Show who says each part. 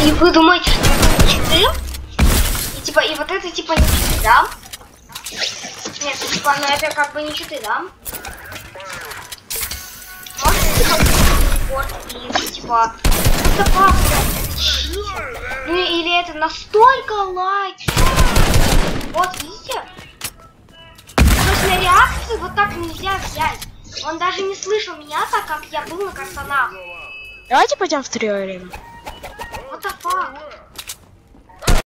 Speaker 1: И вы думаете, что это читы? И типа, и вот это типа не читы, да? Нет, типа, ну это как бы не читы, да? Может, типа, вот, и типа, это как читер? Ну или это настолько лайк. Вот, видите? То есть на реакцию вот так нельзя взять. Он даже не слышал меня, так как я был на картонах.
Speaker 2: Давайте пойдем в 3 арену.